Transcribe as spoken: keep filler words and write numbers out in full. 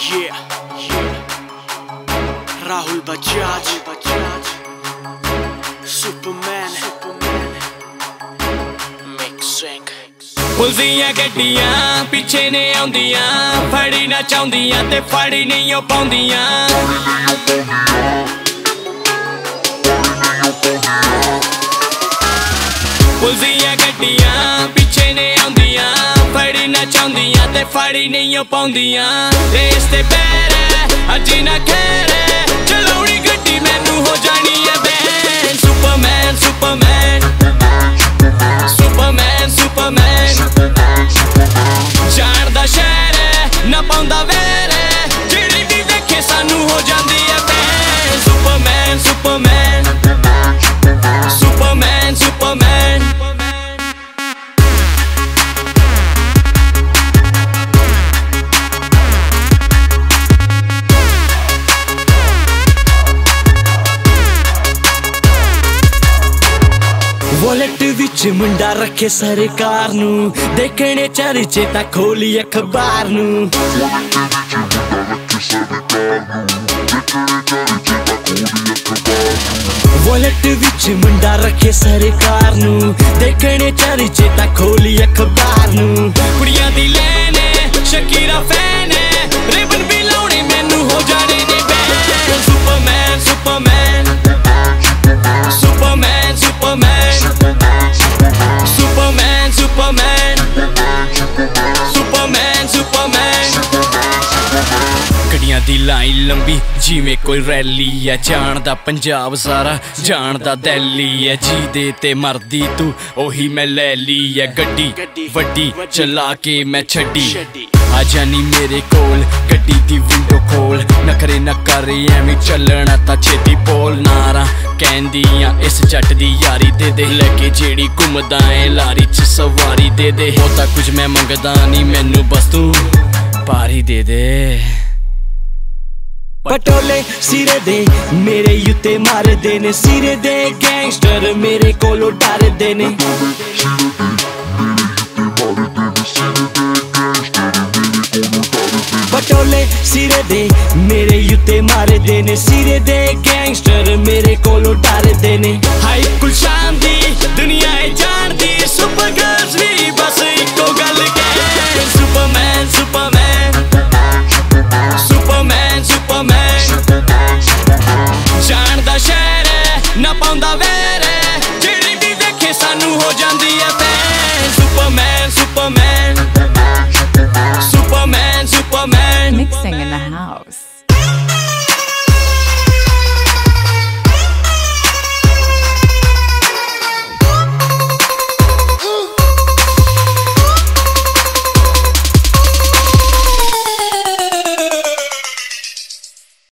Yeah, yeah. Rahul Bajaj, Bajaj. Superman, Superman. Mixsingh. ਪੁਲਦੀਆਂ ਗੱਡੀਆਂ ਪਿੱਛੇ ਨੇ ਆਉਂਦੀਆਂ, ਫੜੀ ਨਾ ਚਾਹੁੰਦੀਆਂ ਤੇ ਫੜੀ ਨਹੀਂ ਉਹ ਪਾਉਂਦੀਆਂ। ਪੁਲਦੀਆਂ ਗੱਡੀਆਂ ਪਿੱਛੇ ਨੇ ਆਉਂਦੀਆਂ, ਫੜੀ ਨਾ ਚਾਹੁੰਦੀਆਂ ਤੇ ਫੜੀ ਨਹੀਂ ਉਹ ਪਾਉਂਦੀਆਂ। ਰੇਸ ਤੇ ਪੈਰ ਅੱਜ ਨਾ ਖੈਰ, ਚਲਾਉਣੀ ਗੱਡੀ ਮੈਨੂੰ ਹੋ ਜਾਣੀ ਐ ban. Superman Superman Superman Superman, ਜਾਣਦਾ ਸ਼ਹਿਰ ਨਾ ਪਾਉਂਦਾ ਵੈਰ, ਜਿਹੜੀ ਵੀ ਵੇਖੇ ਸਾਨੂੰ ਹੋ ਜਾਂਦੀ ਐ ban. Superman Superman Superman Superman. Vault ਵਿੱਚ ਮੁੰਡਾ ਰੱਖੇ ਸਰਕਾਰ ਨੂੰ, ਦੇਖਣੇ ਚਰਚੇ ਤਾਂ ਖੋਲੀ ਅਖਬਾਰ ਨੂੰ। ਵੋਲਟ ਵਿੱਚ ਮੁੰਡਾ ਰੱਖੇ ਸਰਕਾਰ ਨੂੰ, ਦੇਖਣੇ ਚਰਚੇ ਤਾਂ ਖੋਲੀ ਅਖਬਾਰ ਨੂੰ। ਕੁੜੀਆਂ ਦੀ ਲੈਨ ਸ਼ਕੀਰਾ ਫੈਨ, ਰਿਬਨ ਵੀ ਲਾਉਣੇ ਮੈਨੂੰ ਹੋ ਜਾਣੇ ਨੇ ban. Superman Superman Superman Superman Superman Superman Superman Superman. ਗੱਡੀਆਂ ਦੀ ਲਾਈਨ ਲੰਬੀ ਜਿਵੇਂ ਕੋਈ ਰੈਲੀ ਐ, ਜਾਣਦਾ ਪੰਜਾਬ ਸਾਰਾ ਜਾਣਦਾ ਦਿੱਲੀ ਐ। ਜਿਹਦੇ ਤੇ ਮਰਦੀ ਤੂੰ ਉਹੀ ਮੈਂ ਲੈ ਲਈ ਐ, ਗੱਡੀ ਵੱਡੀ ਚਲਾ ਕੇ ਮੈਂ ਛੱਡੀ। ਆ ਜਾਨੀ ਮੇਰੇ ਕੋਲ ਗੱਡੀ ਦੀ ਵਿੰਡੋ ਖੋਲ, ਨਖਰੇ ਨਾ ਕਰ ਐਵੇਂ ਚੱਲਣਾ ਤਾਂ ਛੇਤੀ ਬੋਲ। ਨਾਰਾ ਕਹਿੰਦੀਆਂ ਇਸ ਜੱਟ ਦੀ ਯਾਰੀ ਦੇ ਦੇ, ਲੈ ਕੇ ਜਿਹੜੀ ਘੁੰਮਦਾ ਏ ਲਾਰੀ ਚ ਸਵਾਰੀ ਦੇ ਦੇ। ਬਹੁਤਾ ਕੁਝ ਮੈਂ ਮੰਗਦਾ ਨਹੀਂ, ਮੈਨੂੰ ਬਸ ਤੂੰ ਪਾਰੀ ਦੇ ਦੇ। ਪਟੋਲੇ ਸਿਰੇ ਦੇ ਮੇਰੇ ਉੱਤੇ ਮਾਰਦੇ ਨੇ, ਸਿਰੇ ਦੇ ਗੈਂਗਸਟਰ ਮੇਰੇ ਕੋਲੋਂ ਡਰਦੇ ਨੇ। ਪਟੋਲੇ ਸਿਰੇ ਦੇ ਮੇਰੇ ਉੱਤੇ ਮਾਰਦੇ ਨੇ, ਸਿਰੇ ਦੇ ਗੈਂਗਸਟਰ ਮੇਰੇ ਕੋਲੋਂ ਡਰਦੇ ਨੇ। ਹਾਈ ਕੁਲਸ਼ਾਨ ਦੀ ਦੁਨੀਆ ਏ ਜਾਣਦੀ, ਸੁਪਰ ਗਰਲਸ ਵੀ